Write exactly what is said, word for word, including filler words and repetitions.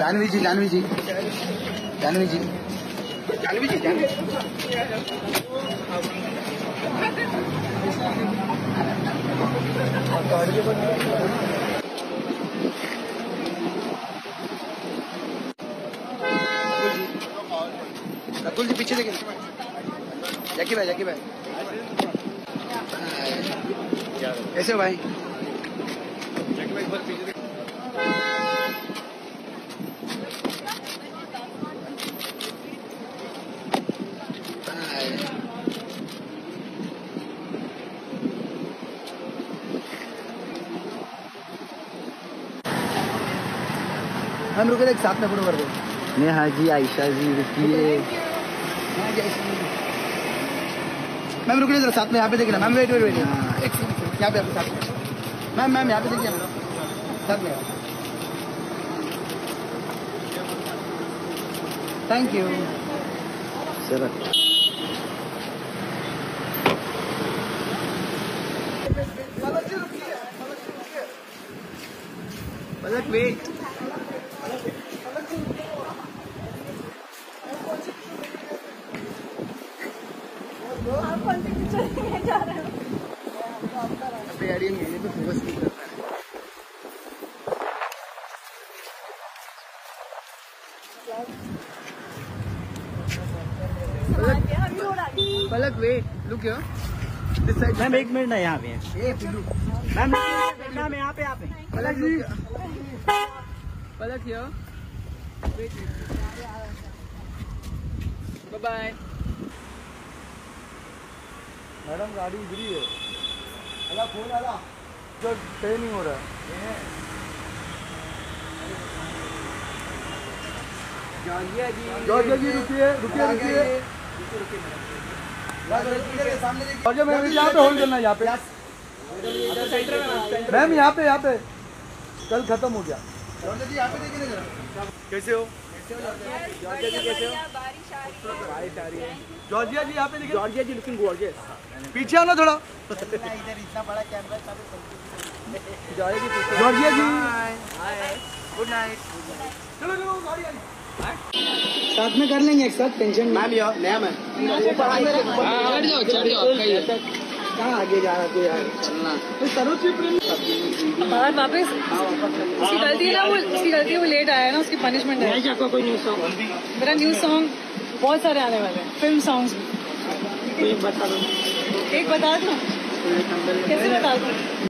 जानवी जी जानवी जी जानवी जी जानवी जी जानवी रकुल जी पीछे देखिए। जैकी भाई जैकी भाई कैसे हो भाई? जैकी भाई बहुत पीछे हम रुके थे, एक साथ में फोटो कर दो। नेहा जी, आयशा जी, रुकिए। मैम रुकिए जरा, साथ में यहाँ पे देखिए ना मैम। वेट वेट वेट एक सेकंड, यहाँ पे आपके साथ में मैम। मैम यहाँ पे देखिए ना साथ में। Thank you sir. Palak wait. आप कौन सी पिक्चर देखने जा रहे हो? यार ये मेरे पे फोकस नहीं करता है। Palak wait, look here this side. Ma'am एक मिनट ना, यहाँ पे है मैम। मैम यहाँ पे, यहाँ पे Palak ji. Palak here wait. Bye bye madam. गाड़ी इधर ही है। अला फोन आला जो ट्रेन नहीं हो रहा है। जॉर्जिया जी, जॉर्जिया जी रुकिए रुकिए रुकिए। जॉर्जिया मैम यहाँ पे होल्ड करना है, यहाँ पे मैम। यहाँ पे यहाँ पे कल खत्म हो गया। जॉर्जिया जी यहाँ पे देखिए ना जरा। कैसे हो? जॉर्जिया जी कैसे हो? बारिश आ रही है। जॉर्जिया जी यहाँ पे देखिए। Georgia ji looking gorgeous. पीछे आओ ना थोड़ा। इधर इतना बड़ा camera. Georgia ji good night. चलो चलो गाड़ी आई। साथ में कर लेंगे एक साथ, टेंशन मैम। यार नया मैम चढ़ जाओ चढ़ जाओ। कहाँ आगे जा रहा तू यार? चलना और वापस उसकी गलती है ना, वो उसकी गलती है, वो लेट आया है ना, उसकी पनिशमेंट है। कोई न्यू सॉन्ग मेरा न्यू सॉन्ग बहुत सारे आने वाले हैं, फिल्म सॉन्ग्स भी। एक बता दो, एक बता दो कैसे बता दो?